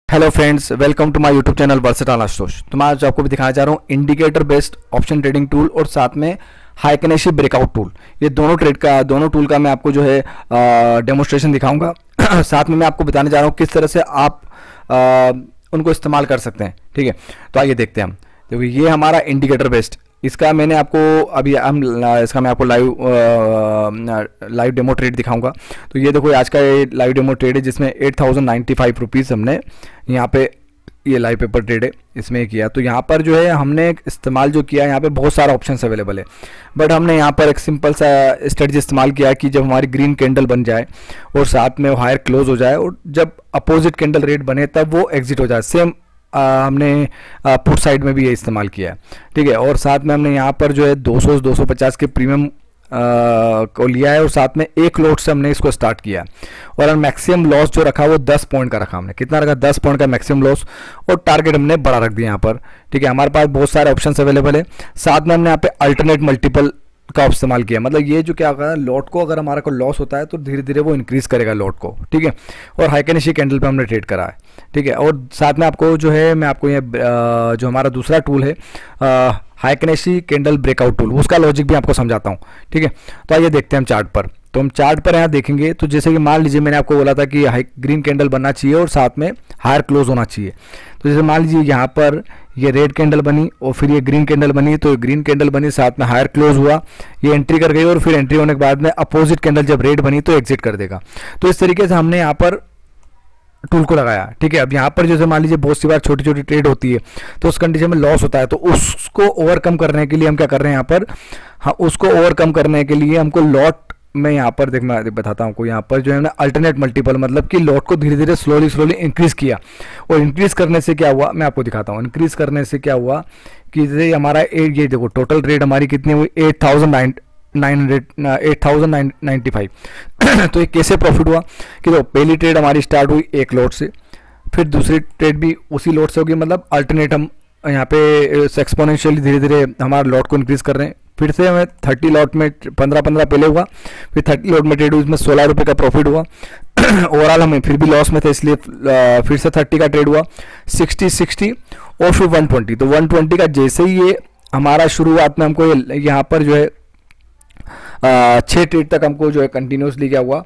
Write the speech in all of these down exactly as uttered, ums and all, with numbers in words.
Hello friends, welcome to my YouTube channel versatile Ashutosh. तो मैं आज आपको भी दिखाना चाह रहा हूँ indicator based option trading tool और साथ में हाइकिनेशी ब्रेकआउट टूल। ये दोनों ट्रेड का दोनों टूल का मैं आपको जो है डेमोस्ट्रेशन दिखाऊंगा। साथ में मैं आपको बताने जा रहा हूँ किस तरह से आप आ, उनको इस्तेमाल कर सकते हैं। ठीक है, तो आइए देखते हैं हम। देखो, ये हमारा इंडिकेटर बेस्ड, इसका मैंने आपको अभी हम इसका मैं आपको लाइव लाइव डेमो ट्रेड दिखाऊंगा। तो ये देखो, आज का ये लाइव डेमो ट्रेड है जिसमें eight thousand ninety five rupees हमने यहाँ पे ये लाइव पेपर ट्रेड है इसमें किया। तो यहाँ पर जो है हमने इस्तेमाल जो किया, यहाँ पे बहुत सारा ऑप्शंस अवेलेबल है, बट हमने यहाँ पर एक सिंपल सा स्ट्रेटजी इस्तेमाल किया कि जब हमारी ग्रीन कैंडल बन जाए और साथ में वो हायर क्लोज हो जाए और जब अपोजिट कैंडल रेट बने तब वो एग्जिट हो जाए। सेम आ, हमने पुट साइड में भी ये इस्तेमाल किया है। ठीक है, और साथ में हमने यहाँ पर जो है दो सौ दो सौ पचास के प्रीमियम को लिया है और साथ में एक लोट से हमने इसको स्टार्ट किया है। और मैक्सिमम लॉस जो रखा वो दस पॉइंट का रखा हमने। कितना रखा? दस पॉइंट का मैक्सिमम लॉस, और टारगेट हमने बड़ा रख दिया यहाँ पर। ठीक है, हमारे पास बहुत सारे ऑप्शंस अवेलेबल है। साथ में हमने यहाँ पे अल्टरनेट मल्टीपल का इस्तेमाल किया। मतलब ये जो क्या होगा, लॉट को अगर हमारा को लॉस होता है तो धीरे धीरे वो इंक्रीज करेगा लॉट को। ठीक है, और हाइकिनेशी कैंडल पे हमने ट्रेड करा है। ठीक है, और साथ में आपको जो है मैं आपको ये जो हमारा दूसरा टूल है हाइकिनेशी कैंडल ब्रेकआउट टूल, उसका लॉजिक भी आपको समझाता हूँ। ठीक है, तो आइए देखते हैं हम चार्ट पर। तो हम चार्ट पर यहाँ देखेंगे तो जैसे कि मान लीजिए मैंने आपको बोला था कि हाई ग्रीन कैंडल बनना चाहिए और साथ में हायर क्लोज होना चाहिए। तो जैसे मान लीजिए यहाँ पर ये रेड कैंडल बनी और फिर ये ग्रीन कैंडल बनी, तो ग्रीन कैंडल बनी साथ में हायर क्लोज हुआ, ये एंट्री कर गई और फिर एंट्री होने के बाद में अपोजिट कैंडल जब रेड बनी तो एग्जिट कर देगा। तो इस तरीके से हमने यहाँ पर टूल को लगाया। ठीक है, अब यहाँ पर जैसे मान लीजिए बहुत सी बार छोटी छोटी ट्रेड होती है तो उस कंडीशन में लॉस होता है, तो उसको ओवरकम करने के लिए हम क्या कर रहे हैं यहाँ पर, हाँ उसको ओवरकम करने के लिए हमको लॉट में यहाँ पर देख मैं बताता हूँ आपको, यहाँ पर जो है ना अल्टरनेट मल्टीपल, मतलब कि लॉट को धीरे धीरे स्लोली स्लोली इंक्रीज किया। और इंक्रीज करने से क्या हुआ मैं आपको दिखाता हूँ। इंक्रीज करने से क्या हुआ कि जैसे हमारा एट, ये देखो टोटल रेट हमारी कितनी हुई, eight thousand nine nine hundred eight thousand nine ninety five. तो ये कैसे प्रॉफिट हुआ कि तो पहली ट्रेड हमारी स्टार्ट हुई एक लॉट से, फिर दूसरी ट्रेड भी उसी लॉट से होगी, मतलब अल्टरनेट हम यहाँ पे एक्सपोनेंशियली धीरे धीरे हमारा लॉट को इंक्रीज कर रहे हैं। फिर से हमें थर्टी लॉट में पंद्रह पंद्रह पहले हुआ, फिर थर्टी लॉट में ट्रेड हुई, इसमें सोलह रुपये का प्रॉफिट हुआ। ओवरऑल हमें फिर भी लॉस में थे, इसलिए फिर से थर्टी का ट्रेड हुआ, सिक्सटी सिक्सटी और फिर वन ट्वेंटी। तो वन ट्वेंटी का जैसे ही ये हमारा शुरुआत में हमको यहाँ पर जो है छः ट्रेड तक हमको जो है कंटिन्यूसली क्या हुआ,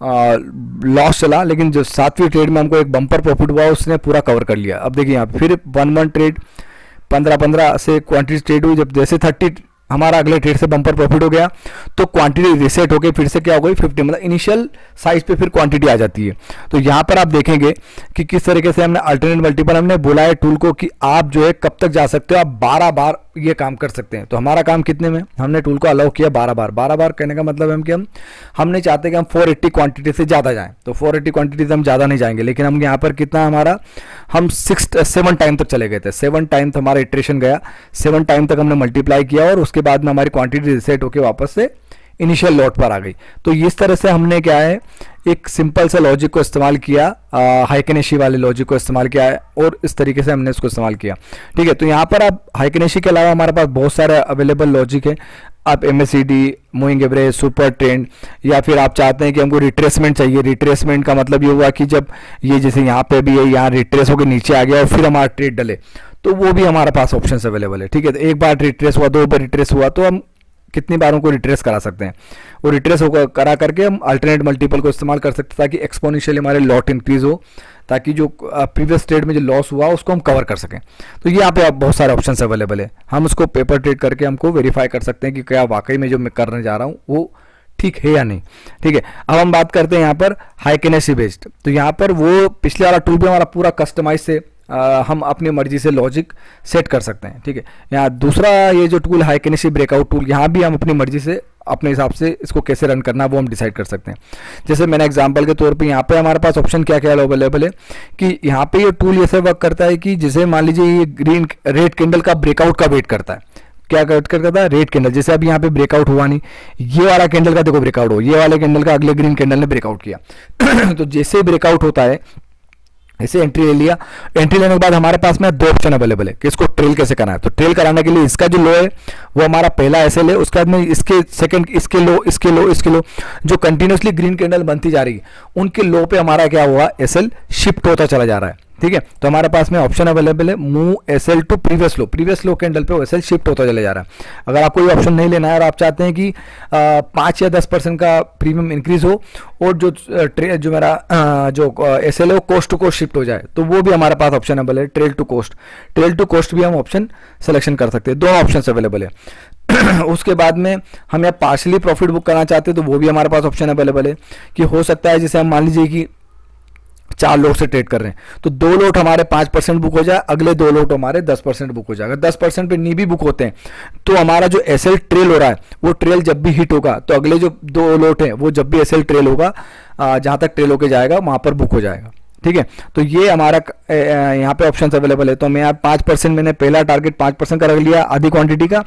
लॉस चला, लेकिन जो सातवीं ट्रेड में हमको एक बम्पर प्रॉफिट हुआ उसने पूरा कवर कर लिया। अब देखिए यहाँ फिर वन वन ट्रेड पंद्रह पंद्रह से क्वांटिटी ट्रेड हुई, जब जैसे थर्टी हमारा अगले ट्रेड से बम्पर प्रॉफिट हो गया तो क्वांटिटी रिसेट होकर फिर से क्या हो गई फिफ्टी, मतलब इनिशियल साइज पे फिर क्वांटिटी आ जाती है। तो यहाँ पर आप देखेंगे कि किस तरीके से हमने अल्टरनेट मल्टीपल हमने बोला है टूल को कि आप जो है कब तक जा सकते हो, आप बारह बार ये काम कर सकते हैं। तो हमारा काम कितने में हमने टूल को अलाउ किया, बारह बार। बारह बार कहने का मतलब है कि हम हमने चाहते हैं कि हम फोर एट्टी क्वांटिटी से ज़्यादा जाएं, तो फोर एट्टी क्वांटिटी से हम ज़्यादा नहीं जाएंगे, लेकिन हम यहाँ पर कितना हमारा हम सिक्स सेवन टाइम तक चले गए थे। सेवन टाइम तक हमारा इटरेशन गया, सेवन टाइम तक हमने मल्टीप्लाई किया और उसके बाद में हमारी क्वांटिटी रिसेट होकर वापस से इनिशियल लॉट पर आ गई। तो इस तरह से हमने क्या है एक सिंपल सा लॉजिक को इस्तेमाल किया, हाइकिनेशी वाले लॉजिक को इस्तेमाल किया है और इस तरीके से हमने इसको इस्तेमाल किया। ठीक है, तो यहाँ पर आप हाइकिनेशी के अलावा हमारे पास बहुत सारे अवेलेबल लॉजिक है। आप M S C D, moving average, super trend, या फिर आप चाहते हैं कि हमको रिट्रेसमेंट चाहिए। रिट्रेसमेंट का मतलब ये हुआ कि जब ये जैसे यहाँ पे भी है, यहाँ रिट्रेस होकर नीचे आ गया और फिर हमारा ट्रेड डले, तो वो भी हमारे पास ऑप्शन अवेलेबल है। ठीक है, तो एक बार रिट्रेस हुआ, दो बार रिट्रेस हुआ, तो हम कितनी बारों को रिट्रेस करा सकते हैं, वो रिट्रेस होकर करा करके हम अल्टरनेट मल्टीपल को इस्तेमाल कर सकते हैं ताकि एक्सपोनेंशियली हमारे लॉट इंक्रीज हो, ताकि जो प्रीवियस ट्रेड में जो लॉस हुआ उसको हम कवर कर सकें। तो यहाँ पे बहुत सारे ऑप्शंस अवेलेबल है, हम उसको पेपर ट्रेड करके हमको वेरीफाई कर सकते हैं कि क्या वाकई में जो मैं करने जा रहा हूँ वो ठीक है या नहीं। ठीक है, अब हम बात करते हैं यहाँ पर हाइकिनेशी बेस्ड। तो यहाँ पर वो पिछले वाला टूल भी हमारा पूरा कस्टमाइज से आ, हम अपनी मर्जी से लॉजिक सेट कर सकते हैं। ठीक है, यहाँ दूसरा ये जो टूल हाइकिनेशी ब्रेकआउट टूल, यहाँ भी हम अपनी मर्जी से अपने हिसाब से इसको कैसे रन करना वो हम डिसाइड कर सकते हैं। जैसे मैंने एग्जांपल के तौर पे यहाँ पे हमारे पास ऑप्शन क्या क्या अवेलेबल है कि यहाँ पे ये टूल ऐसे वर्क करता है कि जैसे मान लीजिए ये ग्रीन रेड कैंडल का ब्रेकआउट का वेट करता है। क्या वेट करता है? Red candle. जैसे अब यहाँ पे ब्रेकआउट हुआ नहीं, ये वाला कैंडल का देखो ब्रेकआउट हो, ये वाले कैंडल का अगले ग्रीन कैंडल ने ब्रेकआउट किया। तो जैसे ब्रेकआउट होता है ऐसे एंट्री ले लिया। एंट्री लेने के बाद हमारे पास में दो ऑप्शन अवेलेबल है कि इसको ट्रेल कैसे करना है। तो ट्रेल कराने के लिए इसका जो लो है वो हमारा पहला एसएल है, उसके बाद में इसके सेकंड इसके लो इसके लो इसके लो जो कंटिन्यूसली ग्रीन कैंडल बनती जा रही है उनके लो पे हमारा क्या हुआ एसएल शिफ्ट होता चला जा रहा है। ठीक है। तो हमारे पास में ऑप्शन अवेलेबल है move SL to previous low, previous low candle पे एसएल शिफ्ट होता चला जा रहा है। अगर आपको ये ऑप्शन नहीं लेना है और आप चाहते हैं कि पाँच या दस परसेंट का प्रीमियम इंक्रीज हो और जो ट्रे जो मेरा आ, जो एसएल है वो कोस्ट टू कोस्ट शिफ्ट हो जाए, तो वो भी हमारे पास ऑप्शन अवेलेबल है। Trail to cost, trail to cost भी हम ऑप्शन सिलेक्शन कर सकते हैं, दो ऑप्शन अवेलेबल है। उसके बाद में हम यहाँ पार्शली प्रॉफिट बुक करना चाहते हैं तो वो भी हमारे पास ऑप्शन अवेलेबल है कि हो सकता है जैसे हम मान लीजिए कि चार लोट से ट्रेड कर रहे हैं तो दो लोट हमारे पाँच परसेंट बुक हो जाए, अगले दो लोट हमारे दस परसेंट बुक हो जाएगा। दस परसेंट पे नी भी बुक होते हैं तो हमारा जो एसएल ट्रेल हो रहा है वो ट्रेल जब भी हिट होगा तो अगले जो दो लोट हैं वो जब भी एसएल ट्रेल होगा जहां तक ट्रेल होके जाएगा वहां पर बुक हो जाएगा। ठीक है, तो ये हमारा यहाँ पे ऑप्शन अवेलेबल है। तो मैं यहाँ पाँच परसेंट मैंने पहला टारगेट पाँच परसेंट का रख लिया आधी क्वांटिटी का,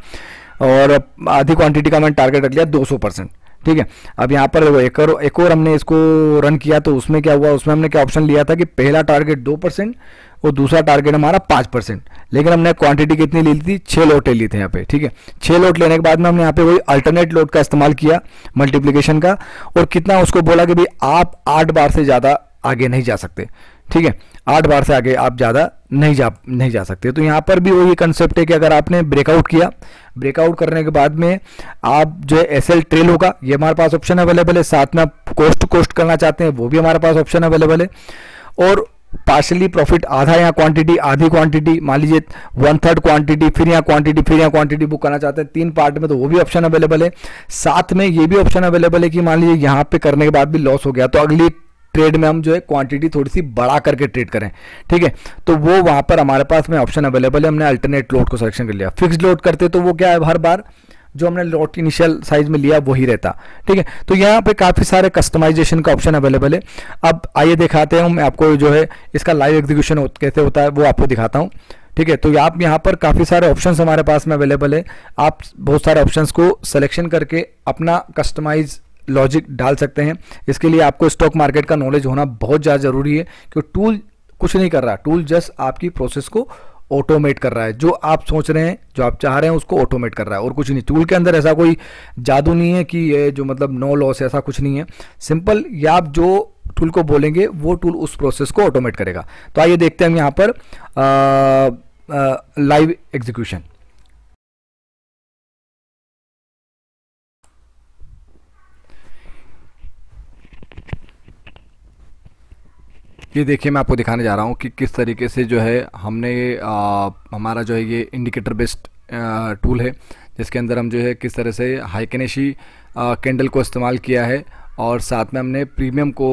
और आधी क्वांटिटी का मैंने टारगेट रख लिया दो सौ परसेंट। ठीक है, अब यहाँ पर एक और एक और हमने इसको रन किया तो उसमें क्या हुआ, उसमें हमने क्या ऑप्शन लिया था कि पहला टारगेट दो परसेंट और दूसरा टारगेट हमारा पाँच परसेंट, लेकिन हमने क्वांटिटी कितनी ली थी, छः लोट ले ली थे यहाँ पे। ठीक है, छः लोट लेने के बाद में हमने यहाँ पे वही अल्टरनेट लोट का इस्तेमाल किया मल्टीप्लिकेशन का, और कितना उसको बोला कि भाई आप आठ बार से ज़्यादा आगे नहीं जा सकते। ठीक है, आठ बार से आगे आप ज़्यादा नहीं जा नहीं जा सकते। तो यहाँ पर भी वही कंसेप्ट है कि अगर आपने ब्रेकआउट किया, ब्रेकआउट करने के बाद में आप जो है एसएल ट्रेल होगा, ये हमारे पास ऑप्शन अवेलेबल है। साथ में आप कोस्ट टू कोस्ट करना चाहते हैं वो भी हमारे पास ऑप्शन अवेलेबल है। और पार्शली प्रॉफिट आधा यहाँ क्वांटिटी आधी क्वांटिटी, मान लीजिए वन थर्ड क्वांटिटी, फिर यहाँ क्वांटिटी फिर यहाँ क्वांटिटी बुक करना चाहते हैं तीन पार्ट में, तो वो भी ऑप्शन अवेलेबल है। साथ में ये भी ऑप्शन अवेलेबल है कि मान लीजिए यहाँ पे करने के बाद भी लॉस हो गया तो अगली ट्रेड में हम जो है क्वांटिटी थोड़ी सी बढ़ा करके ट्रेड करें। ठीक है, तो वो वहां पर हमारे पास में ऑप्शन अवेलेबल है। हमने अल्टरनेट लोड को सिलेक्शन कर लिया। फिक्स्ड लोड करते तो वो क्या है, हर बार जो हमने लोड इनिशियल साइज में लिया वही रहता। ठीक है, तो यहाँ पे काफी सारे कस्टमाइजेशन का ऑप्शन अवेलेबल है। अब आइए दिखाते हैं, मैं आपको जो है इसका लाइव एग्जीक्यूशन कैसे होता है वो आपको दिखाता हूँ। ठीक है, तो आप यहाँ पर काफ़ी सारे ऑप्शंस हमारे पास में अवेलेबल है। आप बहुत सारे ऑप्शंस को सिलेक्शन करके अपना कस्टमाइज लॉजिक डाल सकते हैं। इसके लिए आपको स्टॉक मार्केट का नॉलेज होना बहुत ज़्यादा ज़रूरी है, क्योंकि टूल कुछ नहीं कर रहा, टूल जस्ट आपकी प्रोसेस को ऑटोमेट कर रहा है। जो आप सोच रहे हैं, जो आप चाह रहे हैं उसको ऑटोमेट कर रहा है और कुछ नहीं। टूल के अंदर ऐसा कोई जादू नहीं है कि ये जो मतलब नो लॉस, ऐसा कुछ नहीं है। सिंपल, या आप जो टूल को बोलेंगे वो टूल उस प्रोसेस को ऑटोमेट करेगा। तो आइए देखते हैं हम यहाँ पर लाइव एग्जीक्यूशन। ये देखिए, मैं आपको दिखाने जा रहा हूँ कि किस तरीके से जो है हमने आ, हमारा जो है ये इंडिकेटर बेस्ड टूल है, जिसके अंदर हम जो है किस तरह से हाइकेनेशी कैंडल को इस्तेमाल किया है, और साथ में हमने प्रीमियम को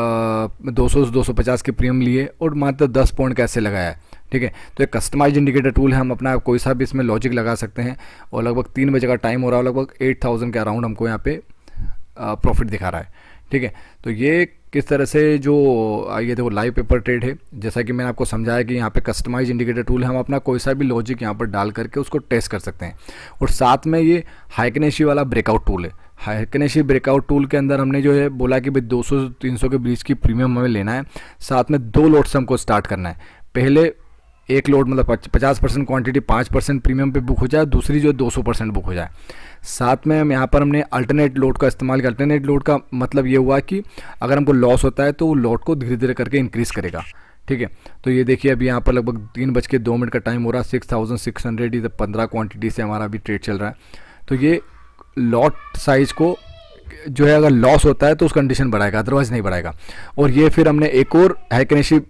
दो सौ से दो सौ पचास के प्रीमियम लिए और मात्र दस पॉइंट कैसे लगाया है। ठीक है, तो एक कस्टमाइज इंडिकेटर टूल है। हम अपना कोई सा भी इसमें लॉजिक लगा सकते हैं, और लगभग तीन बजे का टाइम हो रहा है, लगभग एट थाउजेंड के अराउंड हमको यहाँ पे प्रॉफिट दिखा रहा है। ठीक है, तो ये किस तरह से जो ये देखो लाइव पेपर ट्रेड है, जैसा कि मैंने आपको समझाया कि यहाँ पे कस्टमाइज इंडिकेटर टूल है। हम अपना कोई सा भी लॉजिक यहाँ पर डाल करके उसको टेस्ट कर सकते हैं। और साथ में ये हाइकेनेशी वाला ब्रेकआउट टूल है। हाइकेनेशी ब्रेकआउट टूल के अंदर हमने जो है बोला कि भाई दो सौ से तीन सौ के बीच की प्रीमियम हमें लेना है। साथ में दो लोड से हमको स्टार्ट करना है। पहले एक लोड मतलब पचास परसेंट क्वांटिटी पाँच परसेंट प्रीमियम पे बुक हो जाए, दूसरी जो है दो सौ परसेंट बुक हो जाए। साथ में हम यहाँ पर हमने अल्टरनेट लोड का इस्तेमाल किया। अल्टरनेट लोड का मतलब ये हुआ कि अगर हमको लॉस होता है तो वो लोड को धीरे धीरे करके इंक्रीज़ करेगा। ठीक है, तो ये देखिए अभी यहाँ पर लगभग तीन बज के दो मिनट का टाइम हो रहा है। सिक्स थाउजेंड सिक्स हंड्रेड इधर पंद्रह क्वान्टिटी से हमारा अभी ट्रेड चल रहा है। तो ये लॉट साइज को जो है अगर लॉस होता है तो उस कंडीशन बढ़ाएगा, अदरवाइज नहीं बढ़ाएगा। और ये फिर हमने एक और हाइकेनेशी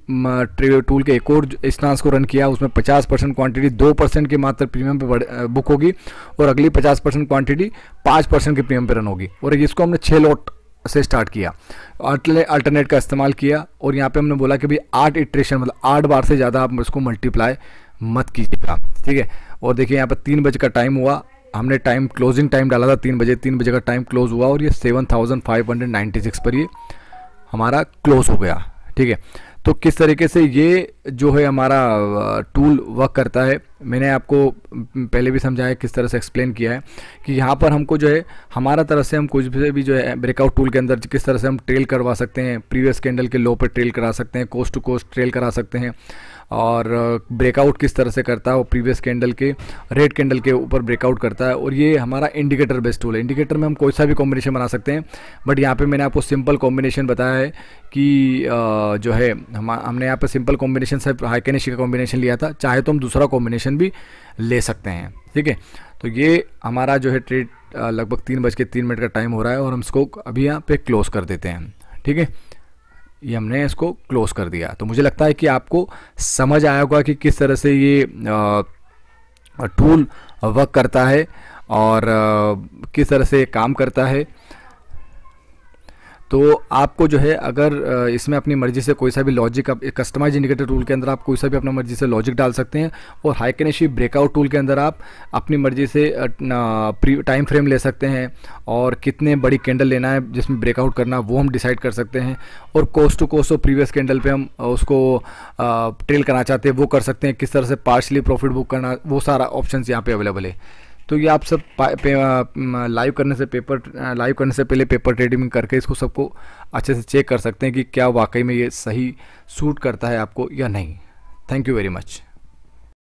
टूल के एक और इंस्टांस को रन किया। उसमें पचास परसेंट क्वांटिटी दो परसेंट के मात्र प्रीमियम पे बुक होगी, और अगली पचास परसेंट क्वांटिटी पाँच परसेंट के प्रीमियम पे रन होगी। और इसको हमने छः लॉट से स्टार्ट किया, अल्टरनेट का इस्तेमाल किया। और यहाँ पे हमने बोला कि भाई आठ इटरेशन मतलब आठ बार से ज़्यादा आप इसको मल्टीप्लाई मत कीजिएगा। ठीक है, और देखिए यहाँ पर तीन बजे का टाइम हुआ, हमने टाइम क्लोजिंग टाइम डाला था तीन बजे, तीन बजे का टाइम क्लोज हुआ, और ये seven thousand five hundred ninety six पर ये हमारा क्लोज हो गया। ठीक है, तो किस तरीके से ये जो है हमारा टूल वर्क करता है, मैंने आपको पहले भी समझाया, किस तरह से एक्सप्लेन किया है कि यहाँ पर हमको जो है हमारा तरफ से हम कुछ भी भी जो है ब्रेकआउट टूल के अंदर किस तरह से हम ट्रेल करवा सकते हैं। प्रीवियस कैंडल के लो पर ट्रेल करा सकते हैं, कोस्ट टू कोस्ट ट्रेल करा सकते हैं, और ब्रेकआउट किस तरह से करता है वो प्रीवियस कैंडल के रेड कैंडल के ऊपर ब्रेकआउट करता है। और ये हमारा इंडिकेटर बेस्ड टूल है। इंडिकेटर में हम कोई सा भी कॉम्बिनेशन बना सकते हैं, बट यहाँ पे मैंने आपको सिंपल कॉम्बिनेशन बताया है कि जो है हम हमने यहाँ पे सिंपल कॉम्बिनेशन से हाइकेनेशी का कॉम्बिनेशन लिया था, चाहे तो हम दूसरा कॉम्बिनेशन भी ले सकते हैं। ठीक है, तो ये हमारा जो है ट्रेड लगभग तीन बज के तीन मिनट का टाइम हो रहा है और हम इसको अभी यहाँ पे क्लोज़ कर देते हैं। ठीक है, ये हमने इसको क्लोज़ कर दिया। तो मुझे लगता है कि आपको समझ आया होगा कि किस तरह से ये टूल वर्क करता है और किस तरह से काम करता है। तो आपको जो है अगर इसमें अपनी मर्ज़ी से कोई सा भी लॉजिक, आप कस्टमाइज इंडिकेटर टूल के अंदर आप कोई सा भी अपनी मर्ज़ी से लॉजिक डाल सकते हैं, और हाइकेनेशी ब्रेकआउट टूल के अंदर आप अपनी मर्ज़ी से टाइम फ्रेम ले सकते हैं और कितने बड़ी कैंडल लेना है जिसमें ब्रेकआउट करना वो हम डिसाइड कर सकते हैं, और कोस्ट टू कोस्ट और प्रीवियस कैंडल पे हम उसको ट्रेल करना चाहते हैं वो कर सकते हैं, किस तरह से पार्शली प्रॉफिट बुक करना, वो सारा ऑप्शन यहाँ पे अवेलेबल है। तो ये आप सब लाइव करने से पेपर लाइव करने से पहले पेपर ट्रेडिंग करके इसको सबको अच्छे से चेक कर सकते हैं कि क्या वाकई में ये सही सूट करता है आपको या नहीं। Thank you very much.